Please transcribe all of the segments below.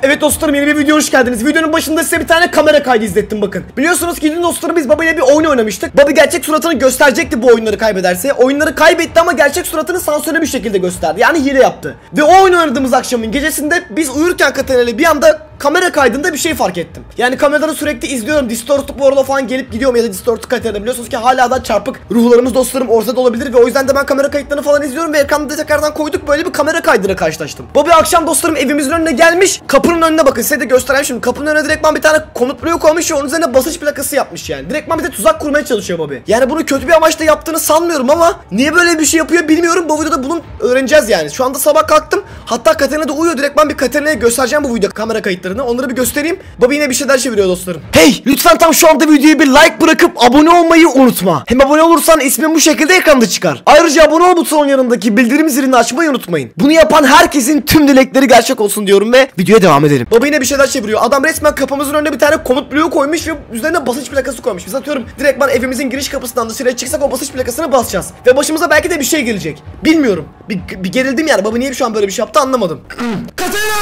Evet dostlarım, yeni bir videoya hoş geldiniz. Videonun başında size bir tane kamera kaydı izlettim bakın. Biliyorsunuz ki dün dostlarım biz Bobby ile bir oyun oynamıştık. Bobby gerçek suratını gösterecekti bu oyunları kaybederse. Oyunları kaybetti ama gerçek suratını sansürlü bir şekilde gösterdi. Yani hile yaptı. Ve o oyun oynadığımız akşamın gecesinde biz uyurken Katerina ile bir anda kamera kaydında bir şey fark ettim. Yani kameraları sürekli izliyorum. Distorted bu arada falan gelip gidiyorum ya da Distorted Katerina. Biliyorsunuz ki hala da çarpık ruhlarımız dostlarım ortada olabilir ve o yüzden de ben kamera kayıtlarını falan izliyorum ve ekranda tekrardan koyduk, böyle bir kamera kaydıyla karşılaştım. Bobby akşam dostlarım evimizin önüne gelmiş. Kapının önüne bakın, size de göstereyim şimdi. Kapının önüne direktman bir tane konut bloğu koymuş ve onun üzerine basınç plakası yapmış yani. Direktman bize tuzak kurmaya çalışıyor Bobby. Yani bunu kötü bir amaçla yaptığını sanmıyorum ama niye böyle bir şey yapıyor bilmiyorum. Bu videoda bunu öğreneceğiz yani. Şu anda sabah kalktım. Hatta Katerina da uyuyor. Direktman bir Katerina'ya göstereceğim bu video kamera kayıtlarını. Onları bir göstereyim. Bobby yine bir şeyler çeviriyor dostlarım. Hey, lütfen tam şu anda videoya bir like bırakıp abone olmayı unutma. Hem abone olursan ismin bu şekilde ekranda çıkar. Ayrıca abone ol butonun yanındaki bildirim zilini açmayı unutmayın. Bunu yapan herkesin tüm dilekleri gerçek olsun diyorum ve videoya devam edelim. Bobby yine bir şeyler çeviriyor. Adam resmen kapımızın önüne bir tane komut bloğu koymuş ve üzerine basınç plakası koymuş. Biz atıyorum direktman evimizin giriş kapısından dışarıya çıksak o basınç plakasını basacağız. Ve başımıza belki de bir şey gelecek. Bilmiyorum. Bir gerildim yani. Bobby niye şu an böyle bir şey yaptı anlamadım. Katerina!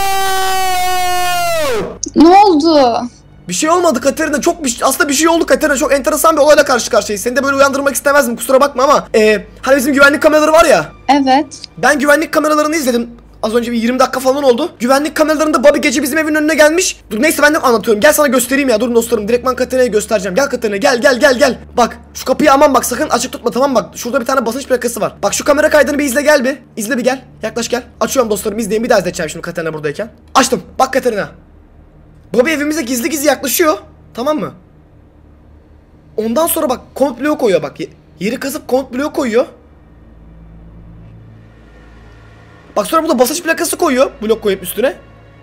Ne oldu? Bir şey olmadı Katerina, aslında bir şey oldu Katerina, çok enteresan bir olayla karşı karşıyayız. Seni de böyle uyandırmak istemezdim, kusura bakma ama hani bizim güvenlik kameraları var ya. Evet. Ben güvenlik kameralarını izledim. Az önce bir 20 dakika falan oldu. Güvenlik kameralarında Bobby gece bizim evin önüne gelmiş. Dur neyse ben de anlatıyorum. Gel sana göstereyim ya. Durun dostlarım. Direktman Katerina'ya göstereceğim. Gel Katerina, gel. Bak şu kapıyı aman bak, sakın açık tutma, tamam bak. Şurada bir tane basınç plakası var. Bak şu kamera kaydını bir izle, gel bir. İzle bir, gel. Yaklaş gel. Açıyorum dostlarım, izleyin. Bir daha izleteceğim şimdi Katerina buradayken. Açtım. Bak Katerina. Bobby evimize gizli gizli yaklaşıyor. Tamam mı? Ondan sonra bak komut bloğu koyuyor bak. Yeri kazıp komut bloğu koyuyor. Bak sonra burada basınç plakası koyuyor. Blok koyup üstüne.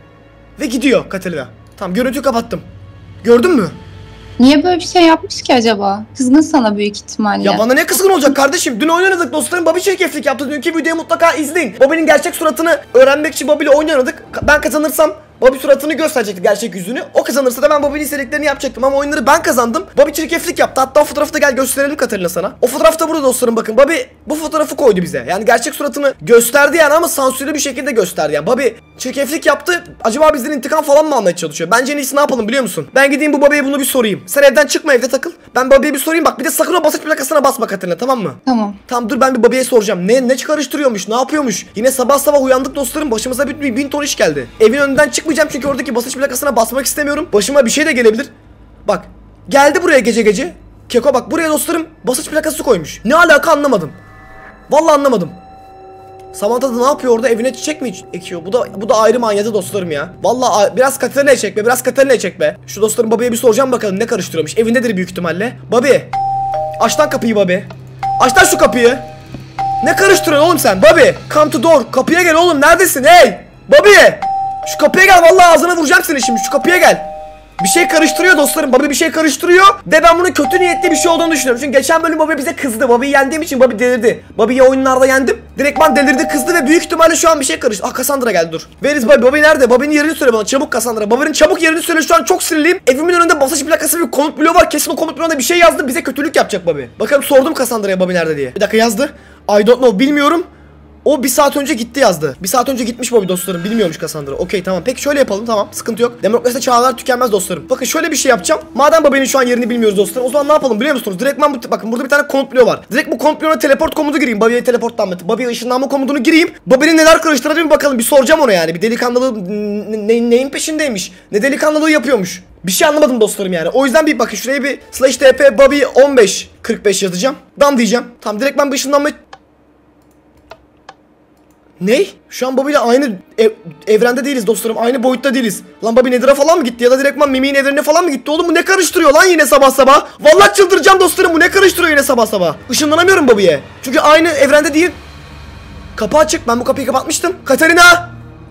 Ve gidiyor Katerina. Tamam, görüntüyü kapattım. Gördün mü? Niye böyle bir şey yapmış ki acaba? Kızgın sana büyük ihtimalle. Ya bana ne kızgın olacak kardeşim? Dün oynadık dostlarım. Bobby çirkeflik yaptı. Dünkü videoyu mutlaka izleyin. Bobby'nin gerçek suratını öğrenmek için Bobby ile oynadık. Ben kazanırsam Bobby suratını gösterecekti, gerçek yüzünü. O kazanırsa da ben Bobby'nin istediklerini yapacaktım ama oyunları ben kazandım. Bobby çirkeflik yaptı. Hatta o fotoğrafı da gel gösterelim Katerina sana. O fotoğraf da burada dostlarım, bakın. Bobby bu fotoğrafı koydu bize. Yani gerçek suratını gösterdi yani ama sansürlü bir şekilde gösterdi yani. Bobby çirkeflik yaptı. Acaba bizden intikam falan mı almaya çalışıyor? Bence en iyisi ne yapalım biliyor musun? Ben gideyim bu Bobby'ye bunu bir sorayım. Sen evden çıkma, evde takıl. Ben Bobby'ye bir sorayım, bak bir de sakın o basınç plakasına basma Katerina, tamam mı? Tamam. Tamam dur, ben bir Bobby'ye soracağım. Ne karıştırıyormuş, ne yapıyormuş? Yine sabah uyandık dostlarım, başımıza bir bin ton iş geldi. Evin önünden çıkmayacağım çünkü oradaki basınç plakasına basmak istemiyorum. Başıma bir şey de gelebilir. Bak geldi buraya gece. Keko bak buraya dostlarım basınç plakası koymuş. Ne alaka anlamadım. Vallahi anlamadım. Samantha da ne yapıyor orada, evine çiçek mi ekiyor? Bu da ayrı manyadı dostlarım ya. Vallahi biraz Katerina'ya çek be. Şu dostlarım Bobby'ye bir soracağım bakalım ne karıştırıyormuş. Evindedir büyük ihtimalle. Bobby. Aç lan kapıyı Bobby. Aç lan şu kapıyı. Ne karıştırıyorsun oğlum sen? Bobby. Come to door. Kapıya gel oğlum, neredesin hey? Bobby. Şu kapıya gel, vallahi ağzına vuracağım seni şimdi. Şu kapıya gel. Bir şey karıştırıyor dostlarım. Bobby bir şey karıştırıyor ve ben bunun kötü niyetli bir şey olduğunu düşünüyorum. Çünkü geçen bölüm Bobby bize kızdı. Bobby'yi yendiğim için Bobby delirdi. Bobby'yi oyunlarda yendim. Direktman delirdi, kızdı ve büyük ihtimalle şu an bir şey karıştı. Ah, Cassandra geldi, dur. Where is Bobby? Bobby nerede? Bobby'nin yerini söyle bana çabuk Cassandra. Bobby'nin çabuk yerini söyle, şu an çok sinirliyim. Evimin önünde basınç plakası bir komut bloğu var. Kesin o komut bloğunda bir şey yazdı. Bize kötülük yapacak Bobby. Bakalım, sordum Cassandra'ya Bobby nerede diye. Bir dakika, yazdı. I don't know, bilmiyorum. O bir saat önce gitti yazdı. Bir saat önce gitmiş Bobby dostlarım. Bilmiyormuş Cassandra. Okey tamam. Peki şöyle yapalım, tamam. Sıkıntı yok. Demokraside çağlar tükenmez dostlarım. Bakın şöyle bir şey yapacağım. Madem Bobby'nin şu an yerini bilmiyoruz dostlarım, o zaman ne yapalım biliyor musunuz? Direktman bakın burada bir tane komut bloğu var. Direkt bu komut bloğuna teleport komutu gireyim. Bobby'ye teleportlanma. Bobby'ye ışınlanma komutunu gireyim. Bobby'nin neler karıştırdığını bir bakalım. Bir soracağım ona yani. Bir delikanlılığı neyin peşindeymiş? Ne delikanlılığı yapıyormuş? Bir şey anlamadım dostlarım yani. O yüzden bir bakın şuraya bir /TP Bobby 1545 yazacağım. Dam diyeceğim. Tamam, direktman bir ışınlanma. Ne? Şu an Bobby ile aynı evrende değiliz dostlarım. Aynı boyutta değiliz. Lan Bobby Nether'a falan mı gitti ya da direktman Mimi'nin evrenine falan mı gitti? Oğlum bu ne karıştırıyor lan yine sabah? Vallahi çıldıracağım dostlarım, bu ne karıştırıyor yine sabah? Işınlanamıyorum Bobby'ye. Çünkü aynı evrende değil. Kapı açık. Ben bu kapıyı kapatmıştım. Katerina!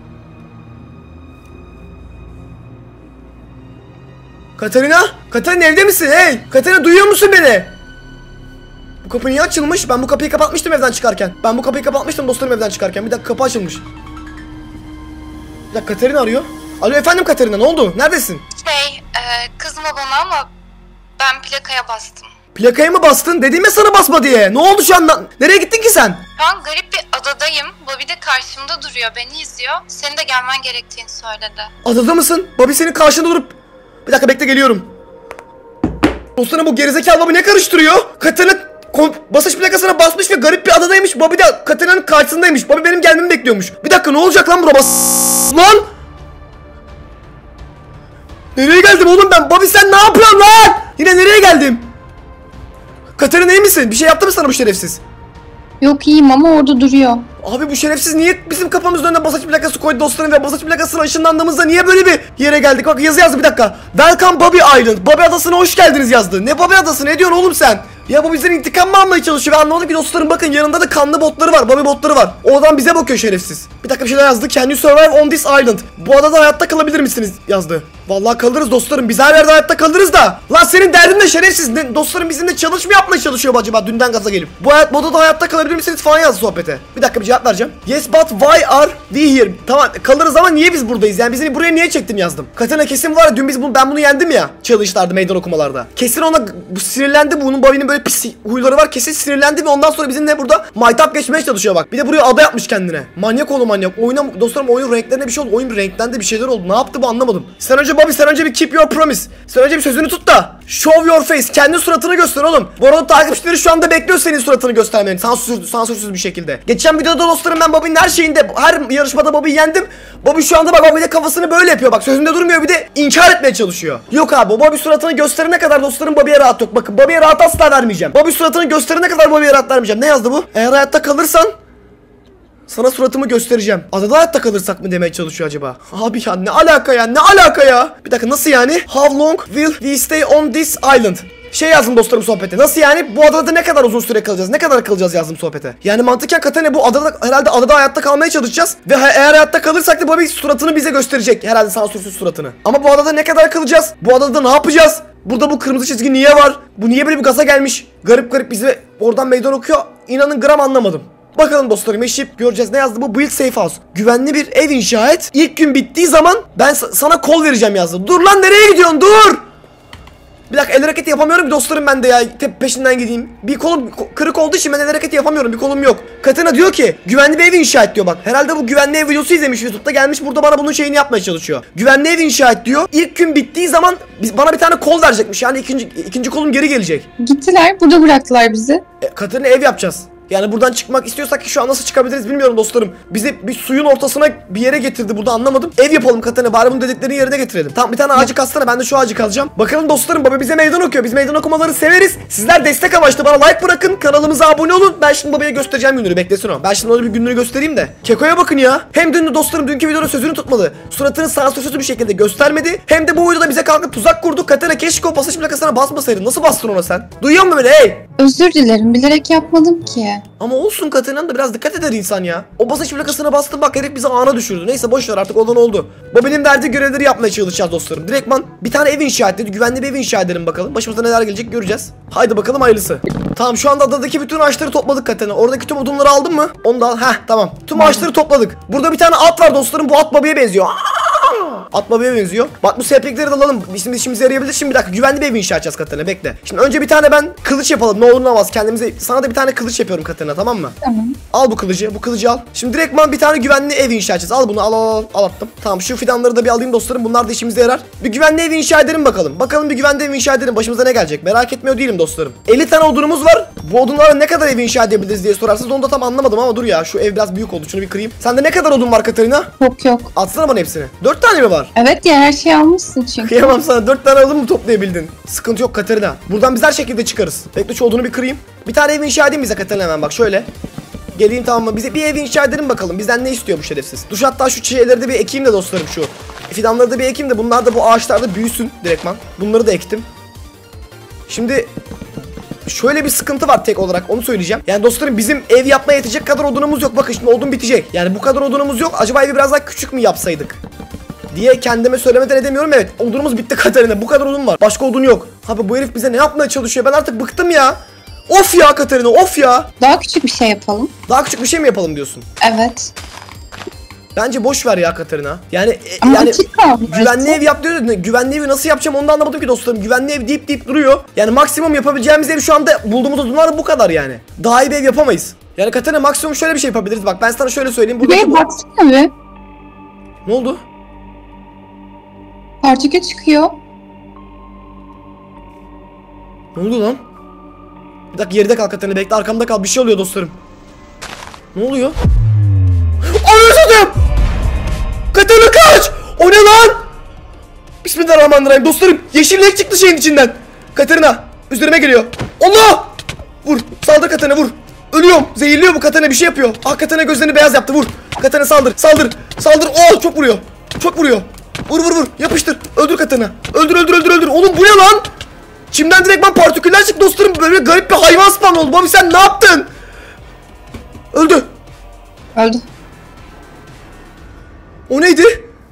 Katerina evde misin? Hey! Katerina, duyuyor musun beni? Bu kapı niye açılmış? Ben bu kapıyı kapatmıştım evden çıkarken. Dostlarım evden çıkarken. Bir dakika, kapı açılmış. Bir dakika, Katerina arıyor. Alo efendim Katerina, ne oldu? Neredesin? Kızma bana ama ben plakaya bastım. Plakaya mı bastın? Dediğime sana basma diye. Ne oldu şu anda? Nereye gittin ki sen? Şu an garip bir adadayım. Bobby de karşımda duruyor, beni izliyor. Senin de gelmen gerektiğini söyledi. Adada mısın? Bobby senin karşında durup... Bir dakika bekle, geliyorum. Dostlarım bu gerizekalı Bobby ne karıştırıyor? Katerina basınç plakasına basmış ve garip bir adadaymış. Bobby de Katerina'nın karşısındaymış. Bobby benim gelmemi bekliyormuş. Bir dakika, ne olacak lan bura lan? Nereye geldim oğlum ben? Bobby sen ne yapıyorsun lan? Yine nereye geldim? Katerina iyi misin? Bir şey yaptı mı sana bu şerefsiz? Yok iyiyim ama orada duruyor. Abi bu şerefsiz niye bizim kafamızın önüne basınç plakası koydu dostlarım ve basınç plakasına ışınlandığımızda niye böyle bir yere geldik? Bak yazı yazdı, bir dakika. Welcome Bobby Island. Bobby adasına hoş geldiniz yazdı. Ne Bobby adası, ne diyorsun oğlum sen? Ya bu bizden intikam mı almaya çalışıyor? Ben anlamadım ki dostlarım, bakın yanında da kanlı botları var. Bobby botları var. O adam bize bakıyor şerefsiz. Bir dakika, bir şeyler yazdı. Can you survive on this island? Bu adada hayatta kalabilir misiniz yazdı. Vallahi kalırız dostlarım. Biz her yerde hayatta kalırız da. Lan senin derdin de şerefsiz. Dostlarım bizimle çalışma yapmaya çalışıyor acaba dünden gaza gelip. Bu adada hayatta kalabilir misiniz falan yazdı sohbete. Bir dakika, bir cevap vereceğim. Yes but why are we here? Tamam kalırız ama niye biz buradayız? Yani bizi buraya niye çektin yazdım. Katerina kesin var ya, dün ben bunu yendim ya. Challenge'larda, meydan okumalarda. Kesin ona sinirlendi, bunun Bobby'nin böyle pis huyları var. Kesin sinirlendi ve ondan sonra bizimle burada maytap geçmeye çalışıyor bak. Bir de buraya ada yapmış kendine. Manyak oğlum manyak. Oyuna dostlarım, oyun renklerine bir şey oldu. Oyun bir renklendi, bir şeyler oldu. Ne yaptı bu anlamadım. Sen önce Bobby, sen önce bir keep your promise. Sen önce bir sözünü tut da. Show your face. Kendi suratını göster oğlum. Bu arada takipçileri şu anda bekliyor senin suratını göstermeni. Sansürsüz bir şekilde. Geçen videoda dostlarım ben Bobby'nin her şeyinde, her yarışmada Bobby'yi yendim. Bobby şu anda bak, Bobby de kafasını böyle yapıyor bak. Sözünde durmuyor, bir de inkar etmeye çalışıyor. Yok abi, Bobby suratını gösterene kadar dostlarım Bobby'ye rahat yok. Bakın Bobby'ye rahat asla vermeyeceğim. Bobby suratını gösterene kadar Bobby'ye rahat vermeyeceğim. Ne yazdı bu? Eğer hayatta kalırsan sana suratımı göstereceğim. Adada hayatta kalırsak mı demeye çalışıyor acaba? Abi ya ne alaka ya, ne alaka ya? Bir dakika, nasıl yani? How long will we stay on this island? Şey yazdım dostlarım sohbete. Nasıl yani? Bu adada ne kadar uzun süre kalacağız? Ne kadar kalacağız yazdım sohbete. Yani mantıken Katerina bu adada herhalde hayatta kalmaya çalışacağız. Ve eğer hayatta kalırsak da Bobby suratını bize gösterecek. Herhalde sansürsüz suratını. Ama bu adada ne kadar kalacağız? Bu adada ne yapacağız? Burada bu kırmızı çizgi niye var? Bu niye böyle bir gaza gelmiş? Garip garip bize oradan meydan okuyor. İnanın gram anlamadım. Bakalım dostlarım, yaşayıp göreceğiz. Ne yazdı bu? Build safe house. Güvenli bir ev inşa et. İlk gün bittiği zaman ben sana kol vereceğim yazdı. Dur lan, nereye gidiyorsun? Dur! Bir dakika, el hareketi yapamıyorum ki dostlarım ben de ya. Peşinden gideyim. Bir kolum kırık olduğu için ben el hareketi yapamıyorum. Bir kolum yok. Katerina diyor ki güvenli bir ev inşa et diyor bak. Herhalde bu güvenli ev videosu izlemiş YouTube'da, gelmiş burada bana bunun şeyini yapmaya çalışıyor. Güvenli ev inşa et diyor. İlk gün bittiği zaman bana bir tane kol verecekmiş. Yani ikinci kolum geri gelecek. Gittiler, burada bıraktılar bizi. Katerina ev yapacağız. Yani buradan çıkmak istiyorsak ki şu an nasıl çıkabiliriz bilmiyorum dostlarım. Bizi bir suyun ortasına bir yere getirdi, burada anlamadım. Ev yapalım Katerina, bari bunu dediklerini yerine getirelim. Tamam, bir tane ağacı kazsana, ben de şu ağacı kazacağım. Bakalım dostlarım, baba bize meydan okuyor. Biz meydan okumaları severiz. Sizler destek amaçlı bana like bırakın, kanalımıza abone olun. Ben şimdi babaya göstereceğim gününü, beklesin o. Ben şimdi ona bir gününü göstereyim de. Keko'ya bakın ya. Hem dün dostlarım dünkü videoda sözünü tutmadı. Suratını sansürsüz bir şekilde göstermedi. Hem de bu videoda bize kalkıp tuzak kurdu. Katerina keşke o basınç plakasına basmasaydın. Nasıl bastın ona sen? Duyuyor musun beni hey? Özür dilerim, bilerek yapmadım ki. Ama olsun, Katerina'nın da biraz dikkat eder insan ya. O basınç plakasına bastım bak, herif bizi ana düşürdü. Neyse boş ver artık, olan oldu. Bobby'nin verdiği görevleri yapmaya çalışacağız dostlarım. Direktman bir tane ev inşa et dedi. Güvenli bir ev inşa edelim bakalım. Başımıza neler gelecek göreceğiz. Haydi bakalım hayırlısı. Tamam, şu anda adadaki bütün ağaçları topladık Katerina. Oradaki tüm odunları aldın mı? Onu da al. Heh tamam. Tüm ağaçları topladık. Burada bir tane at var dostlarım. Bu at Bobby'ye benziyor. At Bobby'ye benziyor. Bak bu seplikleri de alalım. Bizim işimize yarayabilir. Şimdi bir dakika, güvenli bir ev inşa edeceğiz Katerina, bekle. Şimdi önce bir tane ben kılıç yapalım. Ne olur ne olmaz kendimize. Sana da bir tane kılıç yapıyorum Katerina, tamam mı? Tamam. Al bu kılıcı. Bu kılıcı al. Şimdi direktman bir tane güvenli ev inşa edeceğiz. Al bunu, al attım. Tamam, şu fidanları da bir alayım dostlarım. Bunlar da işimize yarar. Bir güvenli ev inşa edelim bakalım. Bakalım bir güvenli ev inşa edelim. Başımıza ne gelecek? Merak etmiyor değilim dostlarım. 50 tane odunumuz var. Bu odunlarla ne kadar ev inşa edebiliriz diye sorarsanız onu da tam anlamadım ama dur ya. Şu ev biraz büyük oldu. Şunu bir kırayım. Sende ne kadar odun var Katerina? Yok. Atsana bana hepsini. 4 tane mi var? Evet ya, her şeyi almışsın çünkü. Kıyamam sana, 4 tane odun mu toplayabildin? Sıkıntı yok Katerina. Buradan biz her şekilde çıkarız. Bekle, şu odunu bir kırayım. Bir tane ev inşa edeyim bize Katerina hemen bak şöyle. Geleyim, tamam mı? Bize bir ev inşa edelim bakalım. Bizden ne istiyor bu şerefsiz? Dur hatta şu şeyleri de bir ekeyim de dostlarım şu. Fidanları da bir ekeyim de bunlar da bu ağaçlarda büyüsün direktman. Bunları da ektim. Şimdi şöyle bir sıkıntı var tek olarak, onu söyleyeceğim. Yani dostlarım bizim ev yapmaya yetecek kadar odunumuz yok. Bakın şimdi odun bitecek. Yani bu kadar odunumuz yok. Acaba evi biraz daha küçük mü yapsaydık diye kendime söylemeden edemiyorum. Evet, odunumuz bitti Katerina. Bu kadar odun var. Başka odun yok. Abi bu herif bize ne yapmaya çalışıyor? Ben artık bıktım ya. Of ya Katerina, of ya. Daha küçük bir şey yapalım. Daha küçük bir şey mi yapalım diyorsun? Evet. Bence boş ver ya Katerina. Yani Ama yani açık kaldı. güvenli ev yap diyor da güvenli evi nasıl yapacağım onu da anlamadım ki dostlarım. Güvenli ev deyip duruyor. Yani maksimum yapabileceğimiz ev şu anda bulduğumuz odunlar bu kadar yani. Daha iyi bir ev yapamayız. Yani Katerina maksimum şöyle bir şey yapabiliriz. Bak ben sana şöyle söyleyeyim. Buraya baksana bir. Ne oldu? Partikül çıkıyor. Ne oldu lan? Bir dakika geride kal Katerina, bekle arkamda kal, bir şey oluyor dostlarım. Ne oluyor? Ananı satayım! Katerina kaç! O ne lan? Bismillahirrahmanirrahim dostlarım, yeşillik çıktı şeyin içinden. Katerina üzerime geliyor. Allah! Vur, saldır Katerina, vur. Ölüyorum, zehirliyor bu Katerina, bir şey yapıyor. Ah Katerina gözlerini beyaz yaptı, vur. Katerina saldır, saldır, saldır. Oh çok vuruyor, çok vuruyor. Vur vur vur, yapıştır, öldür Katerina. Öldür öldür öldür öldür. Oğlum bu ne lan? Çimden direktman partiküller çıktı dostlarım, böyle garip bir hayvan spawn oldu. Bobby sen ne yaptın? Öldü. Öldü. O neydi?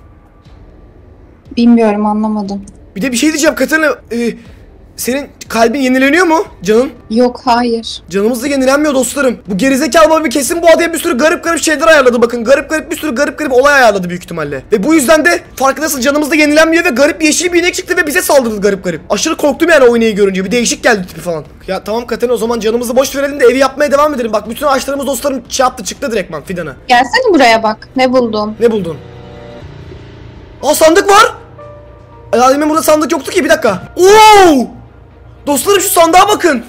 Bilmiyorum, anlamadım. Bir de bir şey diyeceğim Katerina, senin kalbin yenileniyor mu canın? Yok, hayır. Canımız da yenilenmiyor dostlarım. Bu gerizekalı Bobby kesin bu adaya bir sürü garip garip şeyler ayarladı, bakın garip garip bir sürü garip garip olay ayarladı büyük ihtimalle. Ve bu yüzden de farkındasın canımız da yenilenmiyor ve garip yeşil bir inek çıktı ve bize saldırdı garip garip. Aşırı korktum yani o ineği görünce, bir değişik geldi tipi falan. Ya tamam Katerina, o zaman canımızı boş verelim de evi yapmaya devam edelim. Bak bütün ağaçlarımız dostlarım şey yaptı, çıktı direktman fidana. Gelsene buraya bak. Ne buldun? Ne buldun? Aa sandık var. Demin burada sandık yoktu ki, bir dakika. Oo! Dostlarım şu sandığa bakın.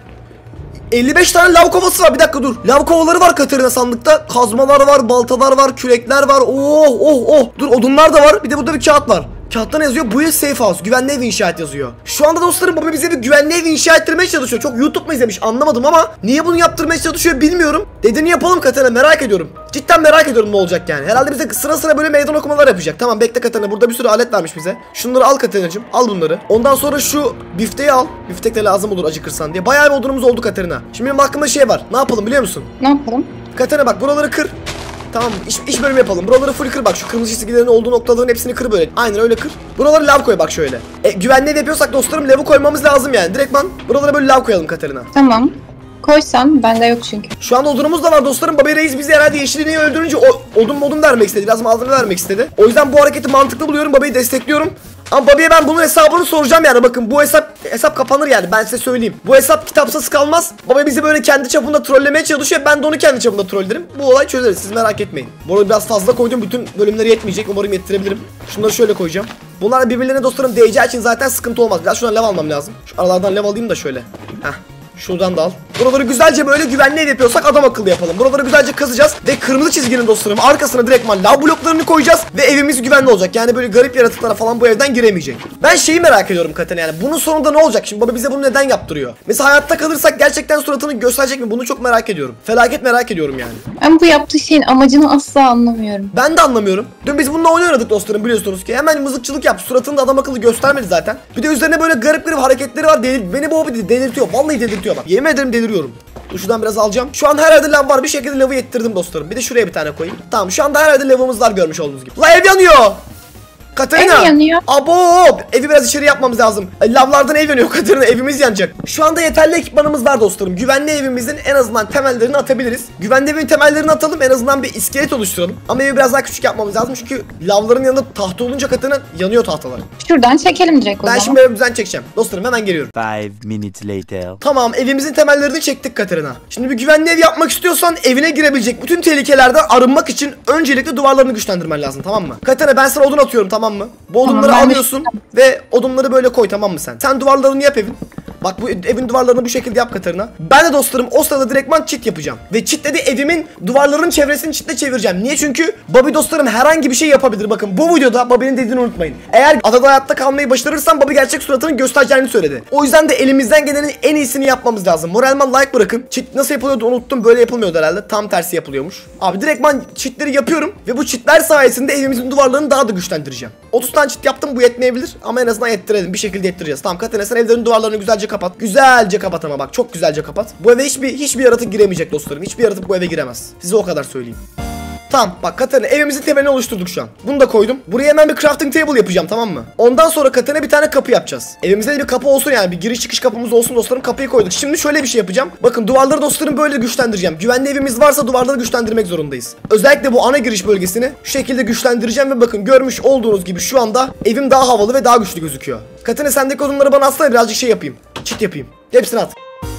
55 tane lav kovası var, bir dakika dur. Lav kovaları var Katerina sandıkta. Kazmalar var, baltalar var, kürekler var. Oh oh oh. Dur odunlar da var. Bir de burada bir kağıt var. Kağıtta ne yazıyor? Bu ev safe house. Güvenli ev inşa et yazıyor. Şu anda dostlarım Bobby bize bir güvenli ev inşa ettirmeye çalışıyor. Çok YouTube mu izlemiş anlamadım ama niye bunu yaptırmaya çalışıyor bilmiyorum. Dediğini yapalım Katerina, merak ediyorum. Cidden merak ediyorum ne olacak yani. Herhalde bize sıra sıra böyle meydan okumalar yapacak. Tamam bekle Katerina, burada bir sürü alet vermiş bize. Şunları al Katerina'cığım, al bunları. Ondan sonra şu bifteyi al. Biftek de lazım olur acıkırsan diye. Bayağı bir odunumuz oldu Katerina. Şimdi benim aklımda şey var. Ne yapalım biliyor musun? Ne yapalım? Katerina bak buraları kır. Tamam iş bölümü yapalım. Buraları full kır bak. Şu kırmızı çizgilerin olduğu noktaların hepsini kır böyle. Aynen öyle kır. Buraları lav koy bak şöyle. Güvenli ev yapıyorsak dostlarım lavı koymamız lazım yani. Direktman buralara böyle lav koyalım Katerina. Tamam. Koysam, bende yok çünkü. Şu an odunumuz da var dostlarım. Bobby Reis bizi herhalde yeşilliği öldürünce odun vermek istedi. Biraz malzeme vermek istedi. O yüzden bu hareketi mantıklı buluyorum. Bobby'yi destekliyorum. Ama Bobby'ye ben bunun hesabını soracağım yani. Bakın bu hesap kapanır yani, ben size söyleyeyim. Bu hesap kitapsız kalmaz. Bobby bizi böyle kendi çapında trollemeye çalışıyor. Ben de onu kendi çapında trollerim. Bu olay çözeriz, siz merak etmeyin. Bu arada biraz fazla koydum. Bütün bölümleri yetmeyecek. Umarım yettirebilirim. Şunları şöyle koyacağım. Bunlar birbirlerine dostlarım değeceği için zaten sıkıntı olmaz. Biraz şuradan lev almam lazım. Şu aralardan lev alayım da şöyle. Heh. Şuradan da al. Buraları güzelce böyle güvenli ev yapıyorsak adam akıllı yapalım. Buraları güzelce kazacağız ve kırmızı çizginin dostlarım arkasına direktman lav bloklarını koyacağız ve evimiz güvenli olacak. Yani böyle garip yaratıklara falan bu evden giremeyecek. Ben şeyi merak ediyorum Katerina, yani bunun sonunda ne olacak? Şimdi baba bize bunu neden yaptırıyor? Mesela hayatta kalırsak gerçekten suratını gösterecek mi? Bunu çok merak ediyorum. Felaket merak ediyorum yani. Ben bu yaptığı şeyin amacını asla anlamıyorum. Ben de anlamıyorum. Dün biz bununla oyun oynadık dostlarım, biliyorsunuz ki. Hemen mızıkçılık yaptı. Suratını da adam akıllı göstermedi zaten. Bir de üzerine böyle garip garip hareketleri var. Beni bu hobi delirtiyor. Vallahi delirtiyor bak. Yemin ederim deliriyorum. Dur şuradan biraz alacağım. Şu an her yerde lav var. Bir şekilde lavı yettirdim dostlarım. Bir de şuraya bir tane koyayım. Tamam şu anda her yerde lavımız var görmüş olduğunuz gibi. La ev yanıyor. Katerina. Ev yanıyor. Abo, evi biraz içeri yapmamız lazım. Lavlardan ev yanıyor Katerina, evimiz yanacak. Şu anda yeterli ekipmanımız var dostlarım. Güvenli evimizin en azından temellerini atabiliriz. Güvenli evin temellerini atalım, en azından bir iskelet oluşturalım. Ama evi biraz daha küçük yapmamız lazım çünkü lavların yanında tahta olunca Katerina yanıyor tahtalar. Şuradan çekelim direkt o Ben zaman. şimdi böyle bir düzen çekeceğim. Dostlarım hemen geliyorum. 5 minutes later. Tamam evimizin temellerini çektik Katerina. Şimdi bir güvenli ev yapmak istiyorsan evine girebilecek bütün tehlikelerden arınmak için öncelikle duvarlarını güçlendirmen lazım, tamam mı? Katerina ben sana odun atıyorum, tamam mı? Bu odunları Tamam, alıyorsun ve odunları böyle koy, tamam mı sen? Sen duvarlarını yap evin. Bak bu evin duvarlarını bu şekilde yap Katerina. Ben de dostlarım o sırada direktman çit yapacağım. Ve çitle de evimin duvarlarının çevresini çitle çevireceğim. Niye? Çünkü Bobby dostlarım herhangi bir şey yapabilir. Bakın bu videoda Bobby'nin dediğini unutmayın. Eğer adada hayatta kalmayı başarırsan Bobby gerçek suratını göstereceğini söyledi. O yüzden de elimizden gelenin en iyisini yapmamız lazım. Moralman like bırakın. Çit nasıl yapılıyordu unuttum. Böyle yapılmıyordu herhalde. Tam tersi yapılıyormuş. Abi direktman çitleri yapıyorum. Ve bu çitler sayesinde evimizin duvarlarını daha da güçlendireceğim. 30 tane çit yaptım, bu yetmeyebilir. Ama en azından yettirelim. Bir şekilde yettireceğiz. Tamam Katerina sen evlerin duvarlarını güzelce kapat. Güzelce kapat ama bak çok güzelce kapat. Bu eve hiçbir yaratık giremeyecek dostlarım. Hiçbir yaratık bu eve giremez. Size o kadar söyleyeyim. Tamam bak Katerina evimizin temelini oluşturduk şu an. Bunu da koydum. Buraya hemen bir crafting table yapacağım, tamam mı? Ondan sonra Katerina bir tane kapı yapacağız. Evimizde de bir kapı olsun yani, bir giriş çıkış kapımız olsun dostlarım, kapıyı koyduk. Şimdi şöyle bir şey yapacağım. Bakın duvarları dostlarım böyle güçlendireceğim. Güvenli evimiz varsa duvarları güçlendirmek zorundayız. Özellikle bu ana giriş bölgesini şu şekilde güçlendireceğim ve bakın görmüş olduğunuz gibi şu anda evim daha havalı ve daha güçlü gözüküyor. Katerina sendeki odunları bana atsana, birazcık şey yapayım. Çit yapayım. Hepsini at.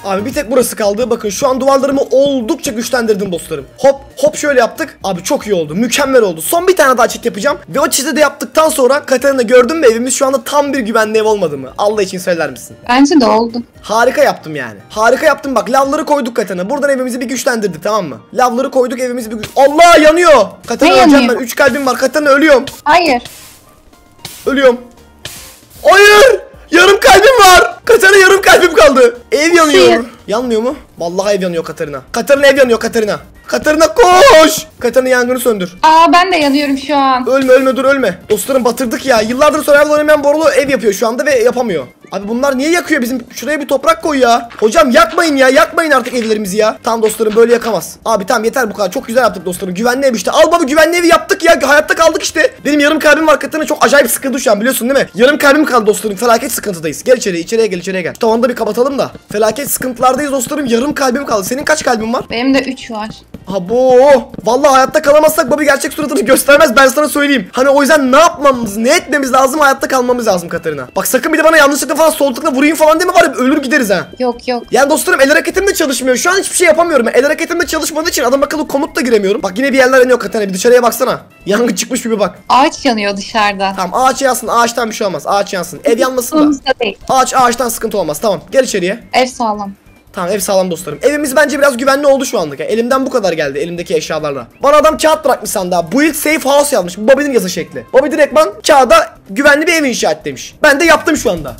Abi bir tek burası kaldı. Bakın şu an duvarlarımı oldukça güçlendirdim dostlarım. Hop hop şöyle yaptık. Abi çok iyi oldu. Mükemmel oldu. Son bir tane daha çit yapacağım. Ve o çiti de yaptıktan sonra Katerina gördün mü evimiz şu anda tam bir güvenli ev olmadı mı? Allah için söyler misin? Bence de oldu. Harika yaptım yani. Harika yaptım bak. Lavları koyduk Katerina. Buradan evimizi bir güçlendirdik, tamam mı? Lavları koyduk, evimizi bir Allah yanıyor. Katerina Ne öleceğim yanıyor? ben. 3 kalbim var. Katerina ölüyorum. Hayır. Ölüyorum. Hayır! Yarım kalbim var. Katerina yarım kalbim kaldı. Ev yanıyor. Hayır. Yanmıyor mu? Vallahi ev yanıyor Katerina. Katerina ev yanıyor Katerina. Katerina koş! Katerina yangını söndür. Aa ben de yanıyorum şu an. Ölme ölme dur ölme. Dostlarım batırdık ya. Yıllardır survival oynamayan Borulu ev yapıyor şu anda ve yapamıyor. Abi bunlar niye yakıyor bizim? Şuraya bir toprak koy ya. Hocam yakmayın ya. Yakmayın artık evlerimizi ya. Tamam dostlarım böyle yakamaz. Abi tamam yeter bu kadar. Çok güzel yaptık dostlarım. Güvenli ev işte. Al baba güvenli evi yaptık ya. Hayatta kaldık işte. Benim yarım kalbim var. Katerina çok acayip sıkıntı şu an biliyorsun değil mi? Yarım kalbim kaldı dostlarım. Felaket sıkıntıdayız. Gel içeriye gel içeriye gel. Tavanı da bir kapatalım da. Felaket sıkıntılardayız dostlarım. Yarım kalbim kaldı. Senin kaç kalbin var? Benim de 3 var. Abo! Vallahi hayatta kalamazsak Bobby gerçek suratını göstermez, ben sana söyleyeyim. Hani o yüzden ne yapmamız, ne etmemiz lazım, hayatta kalmamız lazım Katerina. Bak sakın bir de bana yanlışlıkla falan sol tıkla vurayım falan deme, var ya ölür gideriz ha. Yok yok. Yani dostlarım el hareketim de çalışmıyor. Şu an hiçbir şey yapamıyorum. El hareketim de çalışmadığı için adam akıllı komut da giremiyorum. Bak yine bir yerler yanıyor Katerina, bir dışarıya baksana. Yangın çıkmış gibi bak. Ağaç yanıyor dışarıda. Tamam ağaç yansın, ağaçtan bir şey olmaz. Ağaç yansın. Ev yanmasın da. Yanımızda değil. Ağaçtan sıkıntı olmaz. Tamam gel içeriye. Ev sağlam. Tamam ev sağlam dostlarım. Evimiz bence biraz güvenli oldu şu anlık. Elimden bu kadar geldi elimdeki eşyalarla. Bana adam kağıt bırakmış sandığa. Build safe house yazmış. Bu Bobby'nin yazı şekli. Bobby direktman kağıda güvenli bir ev inşa et demiş. Ben de yaptım şu anda.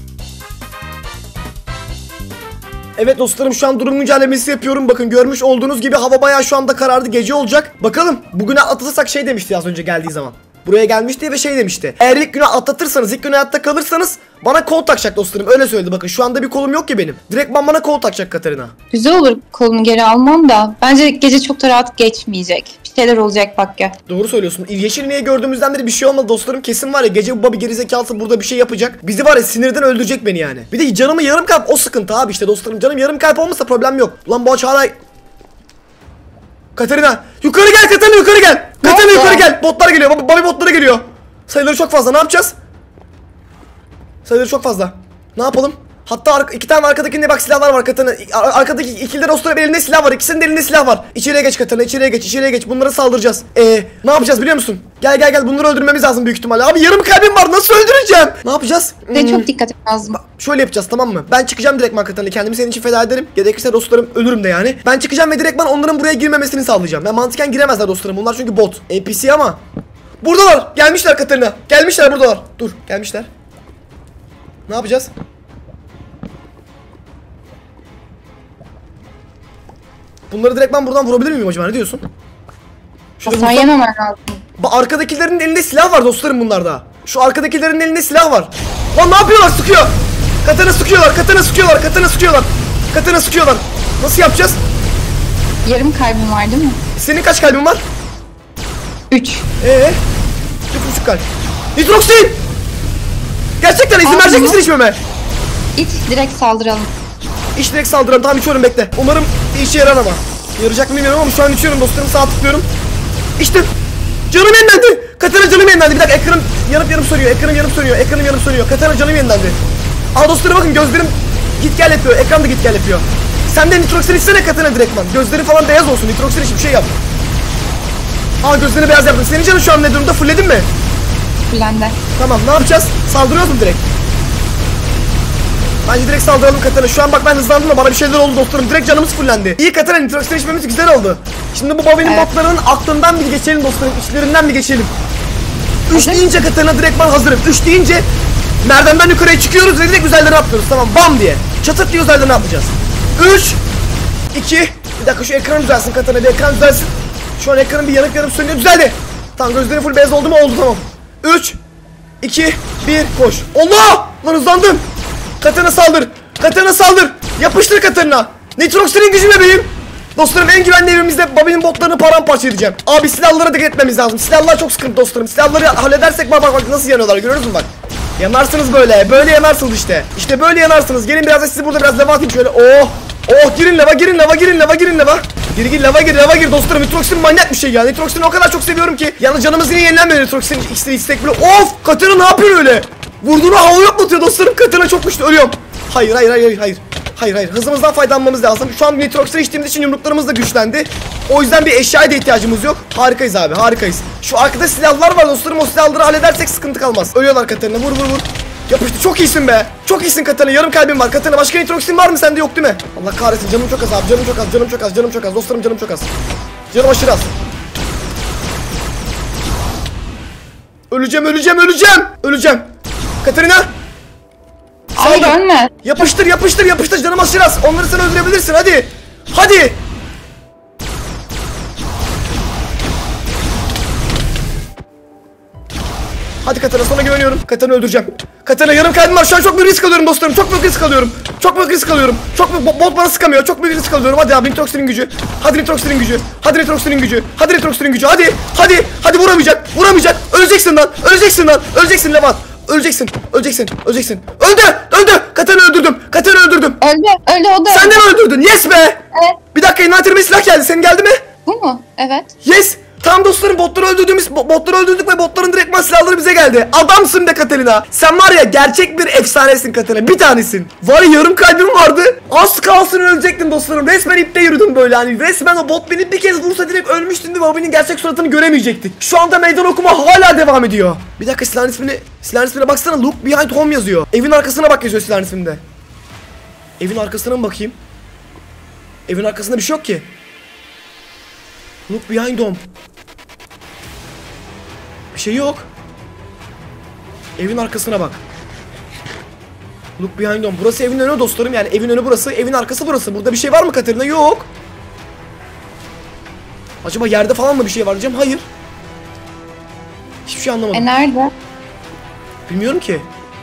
Evet dostlarım şu an durum güncellemesi yapıyorum. Bakın görmüş olduğunuz gibi hava bayağı şu anda karardı. Gece olacak. Bakalım bugüne atlatırsak şey demişti az önce geldiği zaman. Buraya gelmişti ve şey demişti. Eğer ilk günü atlatırsanız, ilk gün hayatta kalırsanız bana kol takacak dostlarım. Öyle söyledi bakın. Şu anda bir kolum yok ki benim. Direkt bana kol takacak Katerina. Güzel olur kolunu geri almam da. Bence gece çok da rahat geçmeyecek. Bir şeyler olacak bak ya. Doğru söylüyorsun. Yeşil ineği gördüğümüzden beri bir şey olmadı dostlarım. Kesin var ya gece bu Bobby gerizekalısı burada bir şey yapacak. Bizi var ya sinirden öldürecek beni yani. Bir de canımı yarım kalp o sıkıntı abi işte dostlarım. Canım yarım kalp olmasa problem yok. Ulan bu aç hala... Katerina yukarı gel Katerina yukarı gel. Katerina yukarı gel. Botlar geliyor. Bobby botlara geliyor. Sayıları çok fazla. Ne yapacağız? Sayıları çok fazla. Ne yapalım? Hatta iki tane arkadakinde bak silahlar var Katerina. Arkadaki ikili dostlarım elinde silah var. İkisinin de elinde silah var. İçeriye geç Katerina. İçeriye geç. Bunlara saldıracağız. Ne yapacağız biliyor musun? Gel. Bunları öldürmemiz lazım büyük ihtimalle. Abi yarım kalbim var. Nasıl öldüreceğim? Ne yapacağız? Ve çok dikkat etmem lazım. Şöyle yapacağız tamam mı? Ben çıkacağım direktman Katerina. Kendimi senin için feda ederim. Gerekirse dostlarım ölürüm de yani. Ben çıkacağım ve direktman onların buraya girmemesini sağlayacağım. Ben mantıken giremezler dostlarım. Bunlar çünkü bot. NPC ama. Buradalar. Gelmişler Katerina. Gelmişler buradalar. Dur. Gelmişler. Ne yapacağız? Bunları direkt ben buradan vurabilir miyim acaba? Ne diyorsun? Hasar yememen lazım. Arkadakilerin elinde silah var dostlarım bunlarda. Şu arkadakilerin elinde silah var. Lan ne yapıyorlar? Sıkıyor. Katerina sıkıyorlar. Nasıl yapacağız? Yarım kalbim var değil mi? Senin kaç kalbin var? 3. 3,5 kalp. Nitroxin! Gerçekten izin verecek misin içmeme? İç direkt saldıralım. İç direkt saldıralım. Tamam içiyorum bekle. Umarım işe yarar ama. Yarayacak mı bilmiyorum ama şu an içiyorum dostlarım. Sağ tıklıyorum. İçtim. Canım yenilendi. Katerina canım yenilendi. Bir dakika ekranım yanıp sönüyor. Ekranım yanıp sönüyor. Katerina canım yenilendi. Aa dostlarım bakın gözlerim git gel yapıyor. Ekran da git gel yapıyor. Sen de nitroksin içsene Katerina direktman. Gözlerin falan beyaz olsun. Nitroksin iç bir şey yap. Aa gözlerini beyaz yaptım. Senin canın şu an ne durumda? Fulledin mi? Fullendi. Tamam ne yapacağız? Saldırıyoruz mu direkt? Bence direkt saldıralım Katerina. Şu an bak ben hızlandım da bana bir şeyler oldu dostlarım. Direkt canımız fullendi. İyi Katerina nitroksin içmemiz güzel oldu. Şimdi bu Bobby'nin botlarının aklından bir geçelim dostlarım. İçlerinden bir geçelim. 3 deyince Katerina direktman hazırım. 3 deyince merdivenden yukarıya çıkıyoruz ve direkt üzerlerine atlıyoruz. Tamam bam diye. Çatırt diye üzerlerine atlayacağız. 3 2 Bir dakika şu ekran düzelsin Katerina. Bir ekran düzelsin. Şu an ekranın bir yanıp sönüyor. Düzeldi. Tamam gözlerim full beyaz oldu mu? Oldu tamam. 3 2 1 koş. Allah! Lan hızlandım. Katerina saldır. Yapıştır Katerina. Nitroxin'in gücü bebeğim. Dostlarım en güvenli evimizde Bobby'nin botlarını paramparça edeceğim. Abi silahlara dikkat etmemiz lazım. Silahlar çok sıkıntı dostlarım. Silahları halledersek bak nasıl yanıyorlar görüyoruz mu bak. Yanarsınız böyle. Böyle yanarsınız işte. İşte böyle yanarsınız. Gelin biraz da sizi burada biraz lava atayım şöyle. Oh girin lava. Gir lava gir dostlarım. Nitroxin manyak bir şey ya. Nitroxin'i o kadar çok seviyorum ki. Yalnız canımız yine yenilenmiyor Nitroxin istek bile. Of! Katerina ne yapıyor öyle? Vurduğunu havaya atlatıyor dostlarım. Katerina çok güçlü. Ölüyorum. Hayır. Hayır hızımızdan faydalanmamız lazım. Şu an nitroksini içtiğimiz için yumruklarımız da güçlendi. O yüzden bir eşyaya da ihtiyacımız yok. Harikayız abi, harikayız. Şu arkada silahlar var dostlarım, o silahları halledersek sıkıntı kalmaz. Ölüyorlar Katarina, vur. Yapıştı, çok iyisin be. Çok iyisin Katarina, yarım kalbim var. Katarina başka nitroksin var mı sende, yok değil mi? Allah kahretsin, canım çok az abi, canım çok az dostlarım, canım çok az. Canım aşırı az. Öleceğim. Katarina. Abi ölme. Yapıştır canım aşırı az. Onları sen öldürebilirsin, hadi. Hadi Katarina, sana güveniyorum. Katarina öldüreceğim. Katarina, yarım kalbim var. Şu an çok büyük risk alıyorum dostlarım. Çok büyük risk alıyorum. Bot bana sıkamıyor. Çok büyük risk alıyorum. Hadi abi, nitroksinin gücü. Hadi nitroksinin gücü. Hadi vuramayacak. Öleceksin Levan. Öleceksin. Öldü. Katarina öldürdüm. Öldü o da. Sen de mi öldürdün? Yes be. Evet. Bir dakika, envanterime silah geldi. Senin geldi mi? Bu mu? Evet. Yes. Tam dostlarım, botları öldürdük ve botların direktman silahları bize geldi. Adamsın be Katarina. Sen var ya, gerçek bir efsanesin Katarina. Bir tanesin. Var ya, yarım kalbim vardı. Az kalsın ölecektim dostlarım. Resmen ipte yürüdüm böyle hani. Resmen o bot beni bir kez vursa direkt ölmüştüm ve Bobby'nin gerçek suratını göremeyecektik. Şu anda meydan okuma hala devam ediyor. Bir dakika, silahın ismine baksana. Look behind home yazıyor. Evin arkasına bak yazıyor silahın isminde. Evin arkasına mı bakayım? Evin arkasında bir şey yok ki. Look behind home. Bir şey yok. Evin arkasına bak. Look behind home. Burası evin önü dostlarım, yani evin önü burası, evin arkası burası. Burada bir şey var mı Katarina? Yok. Acaba yerde falan mı bir şey var diyeceğim? Hayır. Hiçbir şey anlamadım. Nerede? Bilmiyorum ki.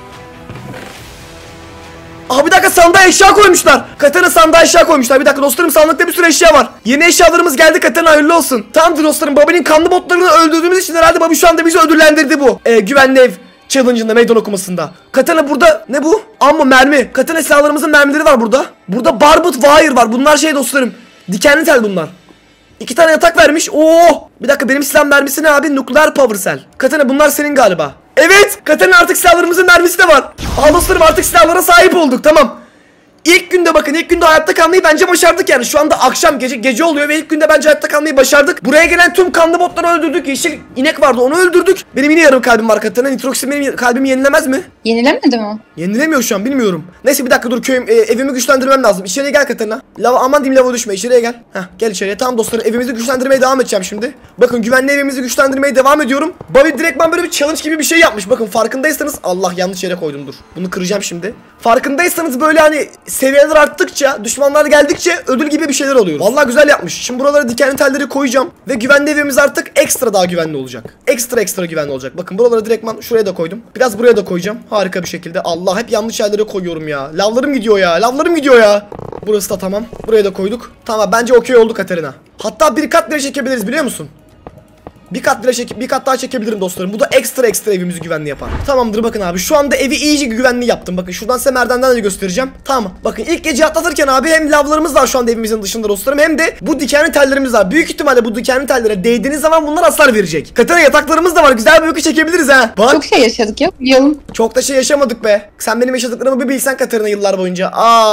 Aha, bir dakika, sandığa eşya koymuşlar. Katarina, sandığa eşya koymuşlar. Bir dakika dostlarım, sandıkta bir sürü eşya var. Yeni eşyalarımız geldi Katarina, hayırlı olsun. Tamamdır dostlarım, Bobby'nin kanlı botlarını öldürdüğümüz için herhalde Bobby şu anda bizi ödüllendirdi bu. Güvenli ev challenge'ında, meydan okumasında. Katarina, burada ne bu? Amma mermi. Katarina, silahlarımızın mermileri var burada. Burada barbed wire var. Bunlar şey dostlarım, dikenli tel bunlar. 2 tane yatak vermiş. Oo! Bir dakika, benim silah mermisi ne abi? Nukleer power cell. Katarina, bunlar senin galiba. Evet, Katarina, artık silahlarımızın mermisi de var. Aa dostlarım, artık silahlara sahip olduk, tamam. İlk günde hayatta kalmayı bence başardık yani. Şu anda akşam, gece oluyor ve ilk günde bence hayatta kalmayı başardık. Buraya gelen tüm kanlı botları öldürdük. Yeşil inek vardı, onu öldürdük. Benim yine yarım kalbim var Katarina. Nitroksin benim kalbimi yenilemez mi? Yenilemedi mi? Yenilemiyor şu an, bilmiyorum. Neyse, bir dakika dur, evimi güçlendirmem lazım. İçeriye gel Katarina. Aman diyeyim, lava düşme, içeriye gel. Gel içeriye. Tamam dostlarım, evimizi güçlendirmeye devam edeceğim şimdi. Bakın, güvenli evimizi güçlendirmeye devam ediyorum. Bobby direktman böyle bir challenge gibi bir şey yapmış. Bakın, farkındaysanız, Allah, yanlış yere koydum, dur. Bunu kıracağım şimdi. Farkındaysanız böyle hani seviyeler arttıkça, düşmanlar geldikçe ödül gibi bir şeyler oluyor. Vallahi güzel yapmış. Şimdi buralara dikenli telleri koyacağım ve güvenli evimiz artık ekstra daha güvenli olacak. Ekstra güvenli olacak. Bakın, buralara direktman şuraya da koydum. Biraz buraya da koyacağım. Harika bir şekilde. Allah, hep yanlış yerlere koyuyorum ya. Lavlarım gidiyor ya. Burası da tamam. Buraya da koyduk. Tamam, bence okey oldu Katarina. Hatta bir kat bile çekebiliriz, biliyor musun? Bir kat daha çekebilirim dostlarım. Bu da ekstra evimizi güvenli yapar. Tamamdır, bakın abi, şu anda evi iyice güvenli yaptım. Bakın, şuradan size merdivenden de göstereceğim. Tamam, bakın, ilk gece atlatırken abi hem lavlarımız var şu anda evimizin dışında dostlarım, hem de bu dikenli tellerimiz var. Büyük ihtimalle bu dikenli tellere değdiğiniz zaman bunlar hasar verecek. Katarina, yataklarımız da var, güzel bir uyku çekebiliriz ha. Bak. Çok şey yaşadık ya, uyuyalım. Çok da şey yaşamadık be. Sen benim yaşadıklarımı bir bilsen Katarina, yıllar boyunca.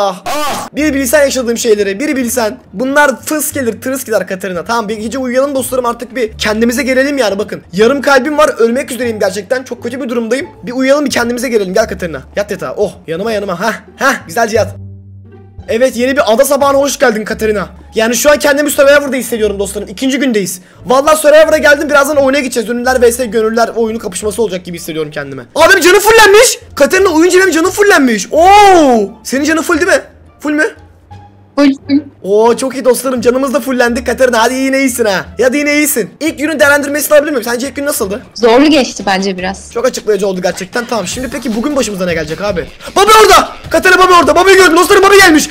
Bir bilsen yaşadığım şeyleri, bir bilsen. Bunlar tırıs gider Katarina. Tamam, bir gece uyuyalım dostlarım, artık bir kendimize gelelim yani. Bakın, yarım kalbim var, ölmek üzereyim gerçekten, çok kötü bir durumdayım. Bir uyuyalım, bir kendimize gelelim, gel Katarina. Yat yatağa, oh, yanıma. Güzelce yat. Evet, yeni bir ada sabahına hoş geldin Katarina. Yani şu an kendimi Survivor'da hissediyorum dostlarım. 2. gündeyiz. Vallahi Survivor'a geldim, birazdan oyuna gideceğiz. Ünlüler vs gönüllüler oyunu kapışması olacak gibi hissediyorum kendime. Aa, benim canım fullenmiş. Katarina, oyuncu benim canım fullenmiş. Oo! Senin canın full değil mi? Full mü? Full. Oo, çok iyi dostlarım, canımız da fullendi Katarina, hadi yine iyisin ha. Hadi yine iyisin. İlk günün değerlendirmesini alabilir miyim? Sence ilk gün nasıldı? Zorlu geçti bence biraz. Çok açıklayıcı oldu gerçekten. Tamam, şimdi peki bugün başımıza ne gelecek abi? Bobby orada! Katarina, Bobby orada. Bobby'yi gördüm dostlarım,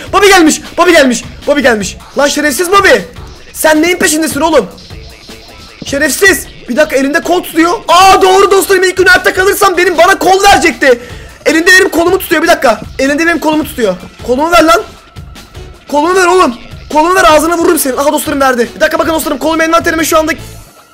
Bobby gelmiş. Lan şerefsiz Bobby! Sen neyin peşindesin oğlum? Şerefsiz! Bir dakika, elinde kol tutuyor. Aa, doğru dostlarım, ilk gün hayatta kalırsam bana kol verecekti. Elinde benim kolumu tutuyor, bir dakika. Elinde benim kolumu tutuyor. Kolumu ver lan. Kolumu ver oğlum. Kolumu ver, ağzına vururum senin. Aha dostlarım, verdi. Bir dakika, bakın dostlarım, kolum envanterime şu anda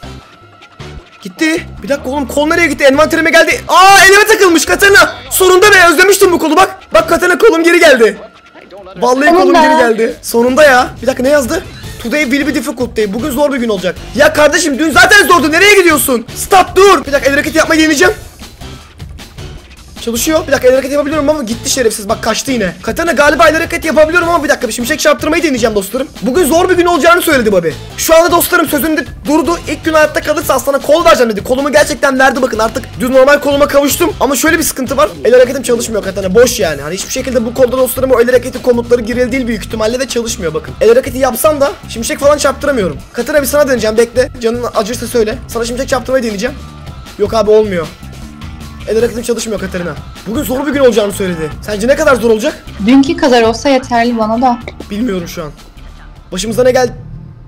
gitti. Bir dakika oğlum, kol nereye gitti? Envanterime geldi. Aa, elime takılmış Katarina. Sonunda be, özlemiştim bu kolu, bak. Bak Katarina, kolum geri geldi. Vallahi kolum geri geldi. Sonunda ya. Bir dakika ne yazdı? Today will be difficult day. Bugün zor bir gün olacak. Ya kardeşim dün zaten zordu. Nereye gidiyorsun? Stop dur. Bir dakika el hareketi yapmaya deneyeceğim. Çalışıyor. Bir dakika el hareketi yapabiliyorum ama gitti şerefsiz. Bak kaçtı yine. Katana galiba el hareketi yapabiliyorum ama bir dakika bir şimşek çarptırmayı deneyeceğim dostlarım. Bugün zor bir gün olacağını söyledi Bobby. Şu anda dostlarım sözünde durdu. İlk gün hayatta kalırsa aslana kol vereceğim dedi. Kolumu gerçekten verdi bakın artık düz normal koluma kavuştum. Ama şöyle bir sıkıntı var. El hareketim çalışmıyor Katana. Boş yani. Hani hiçbir şekilde bu kolda dostlarım o el hareketi komutları girili değil büyük ihtimalle ve çalışmıyor bakın. El hareketi yapsam da şimşek falan çarptıramıyorum. Katana bir sana deneyeceğim bekle. Canın acırsa söyle. Sana şimşek çarptırmayı deneyeceğim. Yok abi olmuyor. El hareketim çalışmıyor Katerina. Bugün zor bir gün olacağını söyledi. Sence ne kadar zor olacak? Dünkü kadar olsa yeterli bana da. Bilmiyorum şu an. Başımıza ne geldi?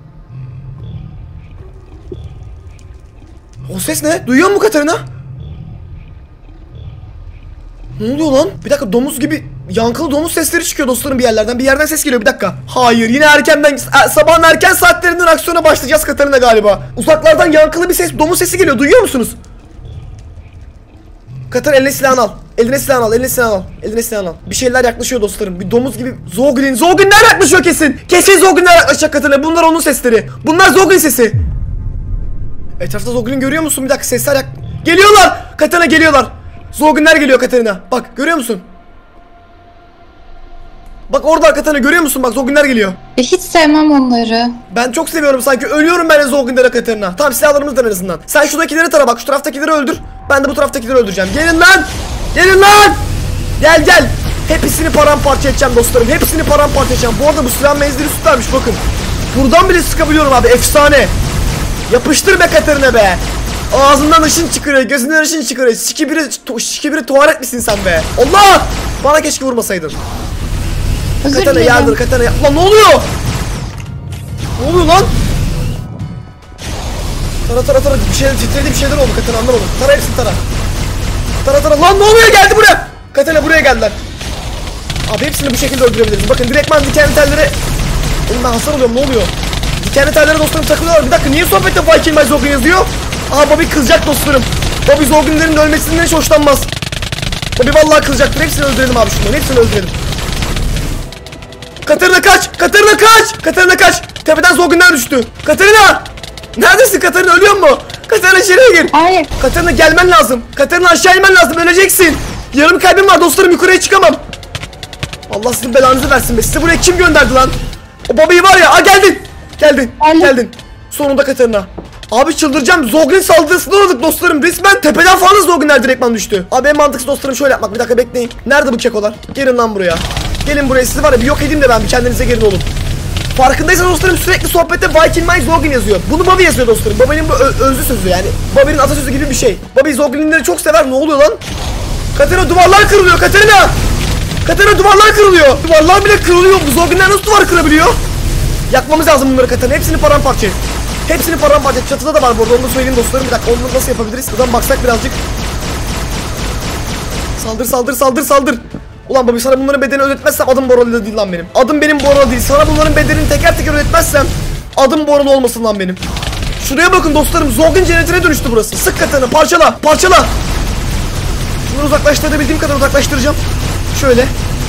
O ses ne? Duyuyor musun Katerina? Ne oluyor lan? Bir dakika domuz gibi yankılı domuz sesleri çıkıyor dostlarım bir yerlerden. Bir yerden ses geliyor bir dakika. Hayır yine erkenden sabahın erken saatlerinden aksiyona başlayacağız Katerina galiba. Uzaklardan yankılı bir ses domuz sesi geliyor duyuyor musunuz? Katar eline silahını al. Eline silahını al. Eline silahını al. Eline silahını al. Bir şeyler yaklaşıyor dostlarım. Bir domuz gibi. Zoginler yaklaşıyor kesin. Kesin Zoginler yaklaşacak Katar'la. Bunlar onun sesleri. Bunlar Zogin sesi. Etrafta Zogin'i görüyor musun? Bir dakika sesler geliyorlar. Katar'a geliyorlar. Zoginler geliyor Katar'ına. Bak görüyor musun? Bak orada Katar'ına görüyor musun? Bak Zoginler geliyor. Hiç sevmem onları. Ben çok seviyorum sanki. Ölüyorum ben Zoginlere Katar'ına. Tamam silahlarımızdan en azından. Sen şuradakileri tara bak. Şu taraftakileri öldür. Ben de bu taraftakileri öldüreceğim. Gelin lan! Gelin lan! Gel gel! Hepsini paramparça edeceğim dostlarım. Hepsini paramparça edeceğim. Bu arada bu silahın menzili süpermiş bakın. Buradan bile sıkabiliyorum abi. Efsane. Yapıştır be Katarina be. Ağzından ışın çıkıyor. Gözünden ışın çıkıyor. Şikibiri tuvalet misin sen be? Allah! Bana keşke vurmasaydın. Katarina yardır Katarina. Lan ne oluyor? Ne oluyor lan? Tara bir şeyler titredi bir şeyler oldu Katarina anlamadım. Tara hepsini tara. Tara lan ne oluyor geldi buraya. Katarina buraya geldiler. Abi hepsini bu şekilde öldürebiliriz. Bakın direktman dikenli tellere. Oğlum ben hasar alıyorum ne oluyor? Dikenli tellere dostlarım takılıyorlar. Bir dakika niye sohbette Viking My Zogin yazıyor? Aha Bobby kızacak dostlarım. Bobby Zoginlerin ölmesinden hiç hoşlanmaz. Bobby vallahi kızacaktır. Hepsini öldürelim abi şunları. Hepsini öldürelim. Katarina kaç! Katarina kaç! Katarina kaç! Tepeden Zoginler düştü. Katarina! Neredesin Katarina ölüyor mu? Katarina içeriye gir. Hayır. Katarina gelmen lazım. Katarina aşağı inmen lazım öleceksin. Yarım kalbim var dostlarım yukarıya çıkamam. Allah sizin belanızı versin be. Sizi buraya kim gönderdi lan? O babayı var ya. Geldin. Geldin. Sonunda Katarina. Abi çıldıracağım. Zogin saldırısına uğradık dostlarım. Resmen tepeden falan Zoginler direktman düştü. Abi en mantıklı dostlarım şöyle yapmak. Bir dakika bekleyin. Nerede bu kekolar? Gelin lan buraya. Gelin buraya sizi var ya bir yok edeyim de ben bir kendinize gelin oğlum. Farkındaysanız dostlarım sürekli sohbette Viking My Zogin yazıyor. Bunu Bobby yazıyor dostlarım. Bobby'nin bu özlü sözü yani. Bobby'nin atasözü gibi bir şey. Bobby Zogin'leri çok sever. Ne oluyor lan? Katarina duvarlar kırılıyor Katarina. Katarina duvarlar kırılıyor. Duvarlar bile kırılıyor. Bu Zogin'ler nasıl duvar kırabiliyor? Yakmamız lazım bunları Katarina. Hepsini paramparça et. Hepsini paramparça et. Çatıda da var bu arada onu da söyleyeyim dostlarım. Bir dakika onu nasıl yapabiliriz? Buradan baksak birazcık. Saldır. Ulan Bobby sana bunların bedelini ödetmezsem adım Boralı değil lan benim. Adım benim Boralı değil. Sana bunların bedelini teker teker ödetmezsem adım Boralı olmasın lan benim. Şuraya bakın dostlarım. Zogin cennetine dönüştü burası. Sık Katarina parçala. Bunları uzaklaştırabildiğim kadar uzaklaştıracağım. Şöyle.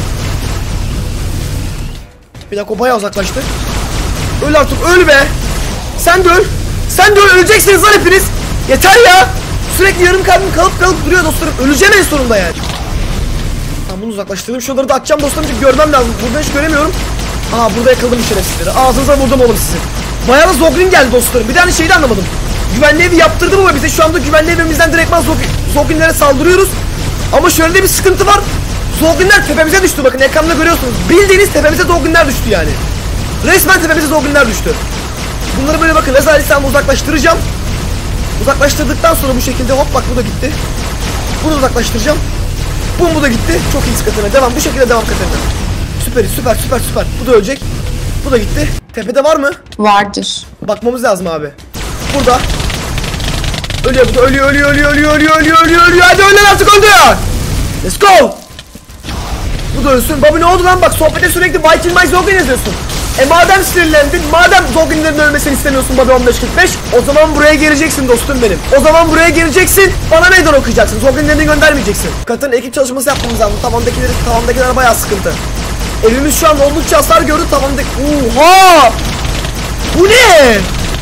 Bir dakika o bayağı uzaklaştı. Öl artık öl be. Sen de öl. Öleceksiniz lan hepiniz. Yeter ya. Sürekli yarım kalbim kalıp duruyor dostlarım. Öleceğim en sonunda yani. Tamam bunu uzaklaştırdım. Şunları da atacağım dostlarım çünkü görmem lazım. Buradan hiç göremiyorum. Aha burada yakaladım şerefsizleri. Ağzınıza vurdum oğlum sizi. Bayağı da Zogin geldi dostlarım. Bir tane şeyi de anlamadım. Güvenli evi yaptırdı mı bize? Şu anda güvenli evimizden direktman Zoginlere saldırıyoruz. Ama şöyle de bir sıkıntı var. Zoginler tepemize düştü bakın ekranda görüyorsunuz. Bildiğiniz tepemize Zoginler düştü yani. Resmen tepemize Zoginler düştü. Bunları böyle bakın rezaletten uzaklaştıracağım. Uzaklaştırdıktan sonra bu şekilde hop bak bu da gitti. Bunu uzaklaştıracağım. Bu da gitti. Çok iyi Katarina. Devam. Bu şekilde devam Katarina. Süper. Bu da ölecek. Bu da gitti. Tepede var mı? Vardır. Bakmamız lazım abi. Burada. Ölüyor bu da. Ölüyor. Hadi ölen artık öldü ya. Let's go. Bu da ölsün. Bobby ne oldu lan? Bak sohbete sürekli Viking My Zogin yazıyorsun. Madem sinirlendin, madem Zoginlerin ölmesini istemiyorsun Bobby 1545, o zaman buraya geleceksin dostum benim. O zaman buraya geleceksin, bana meydan okuyacaksın. Zoginlerini göndermeyeceksin. Katarina ekip çalışması yapmamız lazım. Tavandakiler bayağı sıkıntı. Evimiz şu an oldukça hasar gördü. Tamamdır. Oha! Bu ne?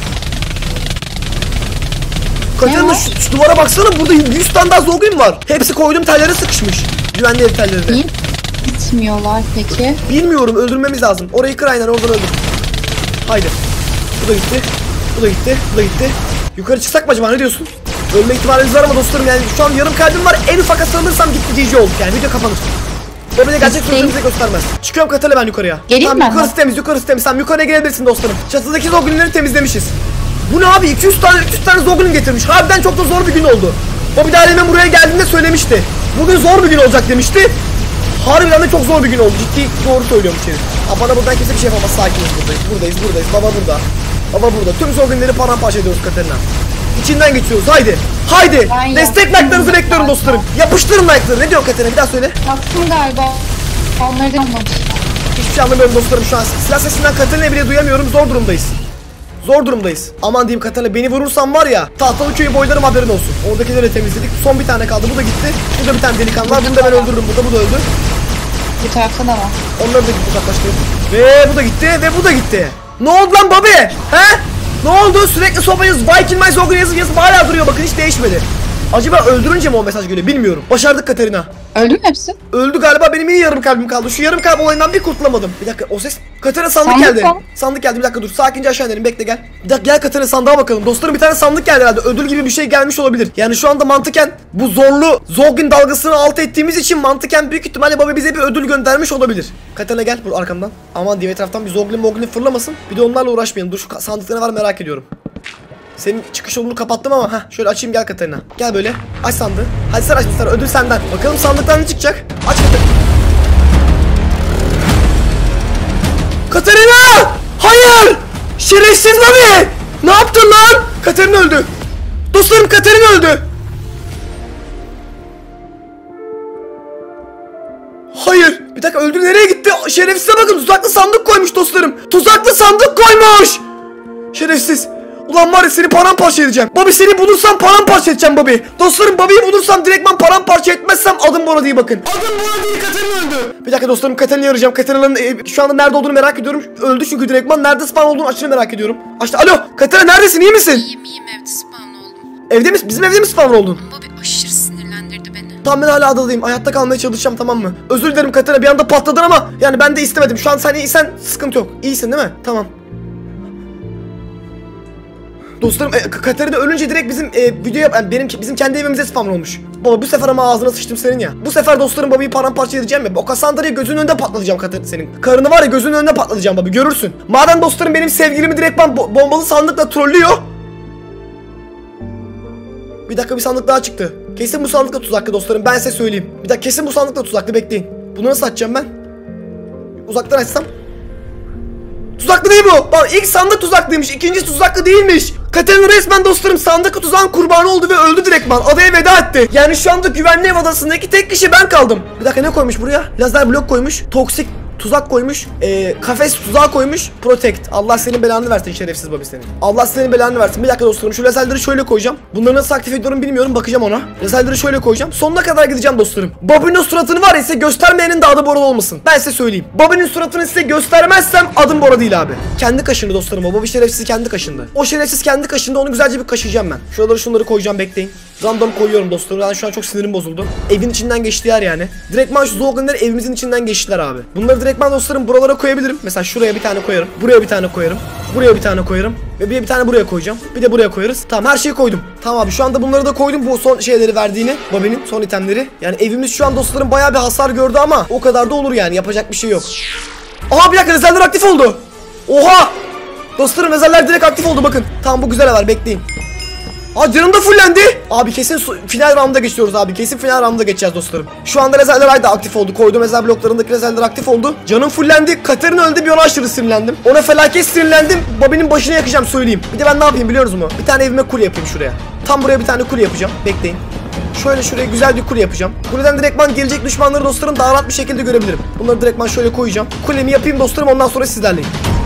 Katerina şu duvara baksana, burada 100 tane daha Zogin var. Hepsi koyduğum tellere sıkışmış. Güvenli ev tellerine. Niye gitmiyorlar peki? Bilmiyorum, öldürmemiz lazım. Orayı kır, aynen oradan öldür. Haydi. Bu da gitti. Bu da gitti. Bu da gitti. Yukarı çıksak mı acaba, ne diyorsun? Ölme ihtimalimiz var ama dostlarım, yani şu an yarım kalbim var. En ufak hasar alırsam gitti GG olduk yani, video kapanır. O bile gerçek sözünü bize göstermez. Çıkıyorum Katerina ben yukarıya. Geleyim tamam, mi? yukarısı temiz, yukarısı temiz. Sen yukarıya gelebilirsin dostlarım. Çatıdaki Zogin'leri temizlemişiz. Bu ne abi, 300 tane Zogin getirmiş. Harbiden çok da zor bir gün oldu. O bir daha elime buraya geldiğinde söylemişti. Bugün zor bir gün olacak demişti. Harbiden de çok zor bir gün oldu. Ciddi doğru söylüyormuş herif. Bana buradan kimse bir şey yapamaz. Sakiniz, buradayız. Buradayız. Baba burada. Baba burada. Tüm Zogin'leri paramparça ediyoruz Katerina. İçinden geçiyoruz. Haydi. Haydi. Destek like'larınızı bekliyorum dostlarım. Yapıştırın like'ları. Ne diyorsun Katerina? Bir daha söyle. Baktım galiba. Onları da anlamışlar. Hiçbir şey anlamıyorum dostlarım şu an. Silah sesinden Katerina'yı bile duyamıyorum. Zor durumdayız. Zor durumdayız. Aman diyeyim Katerina, beni vurursan var ya, Tahtalı köyü boylarım, haberin olsun. Oradakileri de temizledik. Son bir tane kaldı. Bu da gitti. Burada bir tane delikanlı var. Bunu da ben öldürürüm. Bu da öldü. Bu tarafta da var. Onları da uzaklaştırdım. Ve bu da gitti. Ve bu da gitti. Ne oldu lan Bobby? He? Ne oldu? Sürekli sobayız. Viking My Zogin yazıp hala duruyor. Bakın hiç değişmedi. Acaba öldürünce mi o mesaj geliyor bilmiyorum. Başardık Katerina. Öldü mü hepsi? Öldü galiba, benim iyi yarım kalbim kaldı. Şu yarım kalp olayından bir kurtulamadım. Bir dakika, o ses. Katerina sandık geldi. Sandık geldi, bir dakika dur. Sakince aşağı inelim, bekle gel. Bir dakika gel Katerina, sandığa bakalım. Dostlarım, bir tane sandık geldi herhalde. Ödül gibi bir şey gelmiş olabilir. Yani şu anda mantıken bu zorlu Zogin dalgasını alt ettiğimiz için mantıken büyük ihtimalle baba bize bir ödül göndermiş olabilir. Katerina gel bu arkamdan. Aman diye etraftan bir Zogin fırlamasın. Bir de onlarla uğraşmayalım. Dur şu sandıkta ne var merak ediyorum. Senin çıkış yolunu kapattım ama şöyle açayım, gel Katerina. Gel böyle. Aç sandığı. Hadi sen aç bir tane, ödül senden. Bakalım sandıktan ne çıkacak? Aç Katerina. Katerina! Hayır! Şerefsiz Bobby! Ne yaptın lan? Katerina öldü. Dostlarım, Katerina öldü. Hayır. Bir dakika, öldü, nereye gitti? Şerefsize bakın, tuzaklı sandık koymuş dostlarım. Tuzaklı sandık koymuş. Şerefsiz. Ulan var ya, seni paramparça edeceğim. Bobby, seni bulursam paramparça edeceğim Bobby. Dostlarım, Bobby'yi bulursam direktman paramparça etmezsem adım Bora değil bakın. Adım Bora değil, Katerina öldü. Bir dakika dostlarım, Katerina'yı arayacağım. Katerina'nın şu anda nerede olduğunu merak ediyorum. Öldü çünkü direktman. Nerede spawn olduğunu aşırı merak ediyorum. Açtı. Alo Katerina, neredesin, iyi misin? İyiyim evde spawn oldum. Evde mi? Bizim evde mi spawn oldun? Bobby aşırı sinirlendirdi beni. Tamam, ben hala adadayım. Hayatta kalmaya çalışacağım, tamam mı? Özür dilerim Katerina, bir anda patladın ama yani ben de istemedim. Şu an sen iyisen sıkıntı yok. İyisin değil mi? Tamam. Dostlarım, Katerina ölünce direkt bizim bizim kendi evimize spawn olmuş. Baba bu sefer ama ağzına sıçtım senin ya. Bu sefer dostlarım Bobby'yi paramparça edeceğim ya. O Cassandra'yı gözünün önünde patlatacağım Katerina senin. Karını var ya, gözünün önünde patlatacağım Bobby, görürsün. Madem dostlarım benim sevgilimi direktman bombalı sandıkla trollüyor. Bir dakika, bir sandık daha çıktı. Kesin bu sandıkla tuzaklı dostlarım, ben size söyleyeyim. Bir dakika, kesin bu sandıkla tuzaklı, bekleyin. Bunu nasıl açacağım ben? Uzaktan açsam. Tuzaklı değil bu. Bak, ilk sandık tuzaklıymış, ikincisi tuzaklı değilmiş. Katerina resmen dostlarım sandık tuzağın kurbanı oldu ve öldü direktman. Adaya veda etti. Yani şu anda güvenli ev adasındaki tek kişi ben kaldım. Bir dakika, ne koymuş buraya? Lazer blok koymuş. Toksik tuzak koymuş. Kafes tuzağı koymuş. Protect. Allah senin belanı versin şerefsiz Bobby senin. Allah senin belanı versin. Bir dakika dostlarım, şu lazerleri şöyle koyacağım. Bunları nasıl aktif ediyorum bilmiyorum, bakacağım ona. Lazerleri şöyle koyacağım. Sonuna kadar gideceğim dostlarım. Bobby'nin suratını var ya, size göstermeyenin de adı Bora olmasın. Ben size söyleyeyim. Bobby'nin suratını size göstermezsem adım Bora değil abi. Kendi kaşındı dostlarım o. Bobby şerefsiz kendi kaşındı. O şerefsiz kendi kaşındı, onu güzelce bir kaşıyacağım ben. Şunları koyacağım, bekleyin. Random koyuyorum dostlarım. Yani şu an çok sinirim bozuldu. Evin içinden geçtiler yani. Direktman şu Zogin'ler evimizin içinden geçtiler abi. Bunları direktman dostlarım buralara koyabilirim. Mesela şuraya bir tane koyarım. Buraya bir tane koyarım. Buraya bir tane koyarım. Ve bir tane buraya koyacağım. Bir de buraya koyarız. Tamam, her şeyi koydum. Tamam abi, şu anda bunları da koydum. Bu son şeyleri verdiğini. Bobby'nin son itemleri. Yani evimiz şu an dostlarım bayağı bir hasar gördü ama o kadar da olur yani. Yapacak bir şey yok. Aha, bir dakika, rezervler aktif oldu. Oha! Dostlarım, rezervler direkt aktif oldu bakın. Tamam, bu güzel haber, bekleyin. Aa, canım da fullendi. Abi kesin final round'a geçiyoruz abi. Kesin final round'a geçeceğiz dostlarım. Şu anda rezervler de aktif oldu. Koyduğum rezerv bloklarındaki rezervler aktif oldu. Canım fullendi. Katerina öldü, bir ona aşırı sinirlendim. Ona felaket sinirlendim. Bobby'nin başına yakacağım söyleyeyim. Bir de ben ne yapayım biliyoruz mu? Bir tane evime kule yapayım şuraya. Tam buraya bir tane kule yapacağım. Bekleyin. Şöyle şuraya güzel bir kule yapacağım. Kuleden direktman gelecek düşmanları dostlarım daha rahat bir şekilde görebilirim. Bunları direktman şöyle koyacağım. Kulemi yapayım dostlarım, ondan sonra sizlerleyim.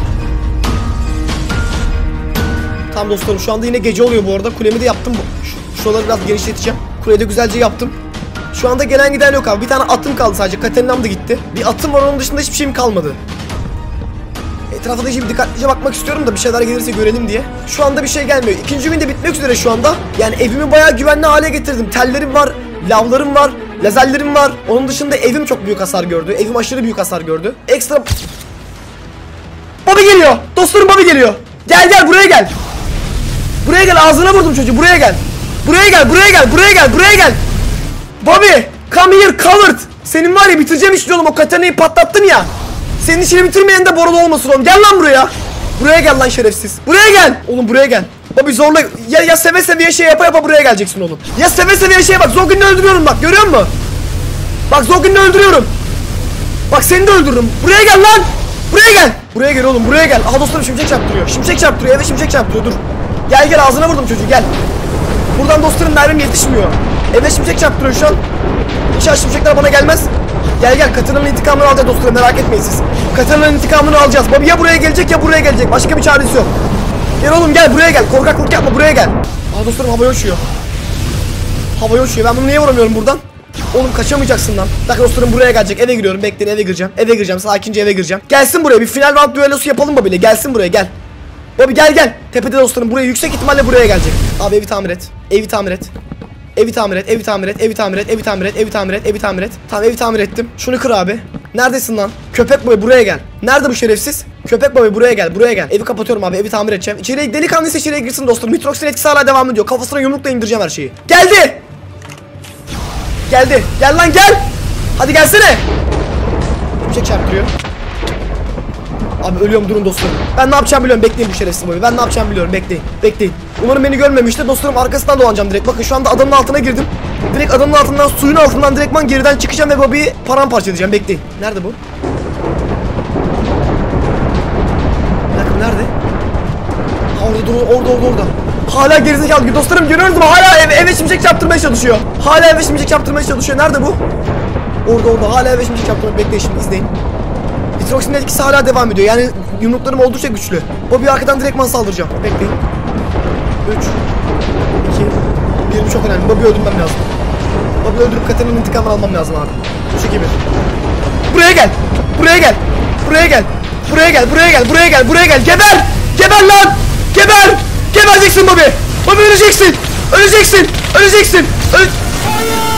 Tamam dostlarım, şu anda yine gece oluyor bu arada. Kulemi de yaptım. Şuraları biraz genişleteceğim. Kuleyi de güzelce yaptım. Şu anda gelen giden yok abi. Bir tane atım kaldı sadece. Katerinam da gitti. Bir atım var, onun dışında hiçbir şeyim kalmadı. Etrafa da şimdi dikkatlice bakmak istiyorum da bir şeyler gelirse görelim diye. Şu anda bir şey gelmiyor. İkinci gün de bitmek üzere şu anda. Yani evimi bayağı güvenli hale getirdim. Tellerim var, lavlarım var, lazerlerim var. Onun dışında evim çok büyük hasar gördü. Evim aşırı büyük hasar gördü. Ekstra... Bobby geliyor. Dostlarım Bobby geliyor. Gel gel buraya gel. Buraya gel, ağzına vurdum çocuğu. Buraya gel. Buraya gel, buraya gel, buraya gel, buraya gel. Bobby, come here, covered. Senin var ya bitireceğim işte oğlum, o Katerina'yı patlattın ya. Senin işini bitirmeyen de Borolu olmasın oğlum. Gel lan buraya. Buraya gel lan şerefsiz. Buraya gel. Oğlum buraya gel. Bobby zorla. Ya seve seve şey yapa buraya geleceksin oğlum. Ya seve seve şey bak. Zogun'u öldürüyorum bak. Görüyor musun? Bak Zogun'u öldürüyorum. Bak seni de öldürürüm. Buraya gel lan. Buraya gel. Buraya gel oğlum. Buraya gel. Aha dostlarım şimşek çarptırıyor. Şimşek çarptırıyor. Evet şimşek çarptırıyor. Dur. Gel gel, ağzına vurdum çocuğu. Gel. Buradan dostlarım mermim yetişmiyor. Evet şimşek çarptırıyor şu an. İnşallah şimşekler bana gelmez. Gel gel, Katerina'nın intikamını alacağız dostlarım, merak etmeyin siz. Katerina'nın intikamını alacağız. Bobby ya buraya gelecek ya buraya gelecek. Başka bir çaresi yok. Gel oğlum gel, buraya gel. Korkaklık yapma, buraya gel. Aa dostlarım havaya uçuyor. Havaya uçuyor. Ben bunu niye vuramıyorum buradan? Oğlum kaçamayacaksın lan. Bak dostlarım buraya gelecek. Eve giriyorum. Bekleyin, eve gireceğim. Eve gireceğim. Sakince eve gireceğim. Gelsin buraya. Bir final round düellosu yapalım Bobby'yle. Gelsin buraya, gel. Bobby gel gel. Tepede dostlarım. Buraya yüksek ihtimalle buraya gelecek. Abi evi tamir et. Evi tamir et. Evi tamir et, evi tamir et, evi tamir et, evi tamir et, evi tamir et, evi tamir et. Tamam evi tamir ettim. Şunu kır abi. Neredesin lan? Köpek boy buraya gel. Nerede bu şerefsiz? Köpek boy buraya gel, buraya gel. Evi kapatıyorum abi, evi tamir edeceğim. İçeriye delikanlıysa içeriye girsin dostum. Nitroksin etkisi hala devam ediyor. Kafasına yumrukla indireceğim her şeyi. Geldi. Geldi. Gel lan gel. Hadi gelsene. Şimşek çarptırıyor. Abi ölüyorum, durun dostlarım. Ben ne yapacağım biliyorum, bekleyin bu şerefsiz boyu. Ben ne yapacağım biliyorum, bekleyin. Bekleyin. Umarım beni görmemiştir dostlarım, arkasından dolanacağım direkt. Bakın şu anda adamın altına girdim. Direkt adamın altından, suyun altından direktman geriden çıkacağım ve Bobby'yi paramparça edeceğim, bekleyin. Nerede bu? Bir dakika, nerede? Ha orada dur, orada. Hala gerizekalı gibi dostlarım, görüyoruz mu? Hala eve şimşek çarptırmaya çalışıyor. Hala eve şimşek çarptırmaya çalışıyor. Nerede bu? Orada hala eve şimşek çarptırmaya. Bekleyin şimdi, izleyin. Nitroksinin etkisi hala devam ediyor. Yani yumruklarım oldukça güçlü. Bobby'yi arkadan direktman saldıracağım. Bekleyin. 3 2 1 çok önemli. Bobby'yi öldürmem lazım. Bobby'yi öldürüp Katerina'nın intikamını almam lazım abi. Bu şekilde. Buraya gel. Buraya gel. Buraya gel. Buraya gel. Buraya gel. Buraya gel. Buraya gel. Geber! Geber lan! Geber! Gebereceksin Bobby! Bobby öleceksin! Öleceksin! Öleceksin! Hayır!